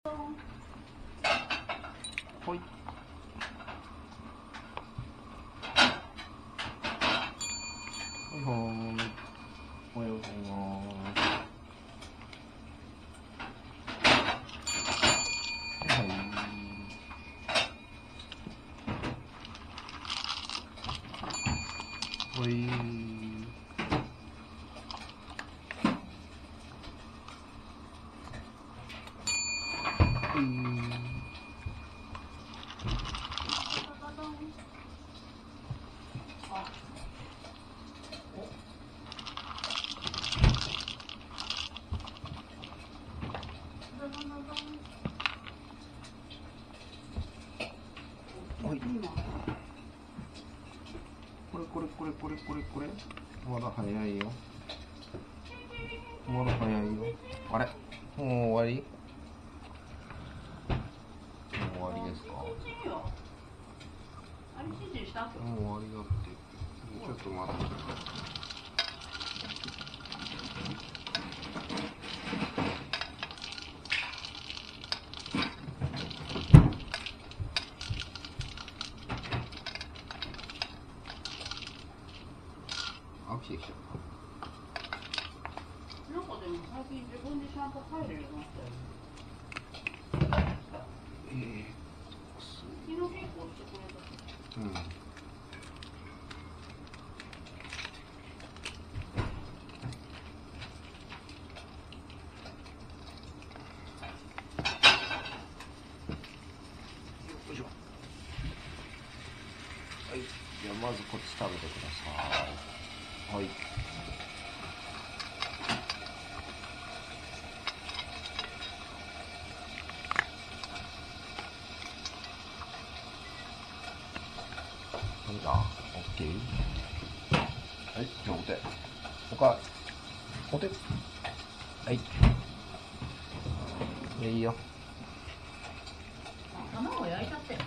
ほい。ほいほーい。おはようございます。はいはい。ほい。ほい。はい。これ。まだ早いよ。まだ早いよ。あれ？もう終わり？もう終わりですか？ あれ指示したっけ？ もう終わりだって。ちょっと待って。飽きてきちゃった。 なんかでも最近自分でちゃんと入るようになったよね。昨日結構してくれた。 うん。よいしょ。はい。じゃあまずこっち食べてください。はい。なんだ？オッケー。はい。じゃあお手。お手。はい。いいよ。 卵焼いちゃってよ。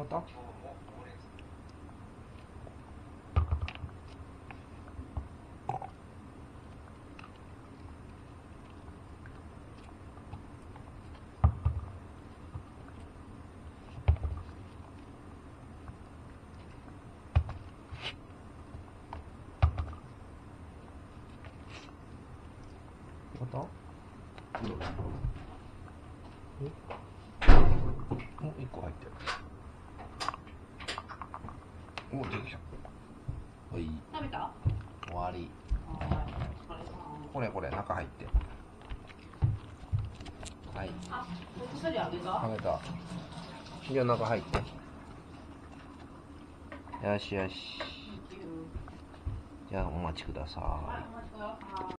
またまたもう一個入ってる。お、出てきた。はい。 食べた？ 終わり。 はい。お疲れ様。 これ中入って。はい。 あ、お薬あげた？ あげた。じゃあ中入って。よしよし。じゃあお待ちください。 はい、お待ちください。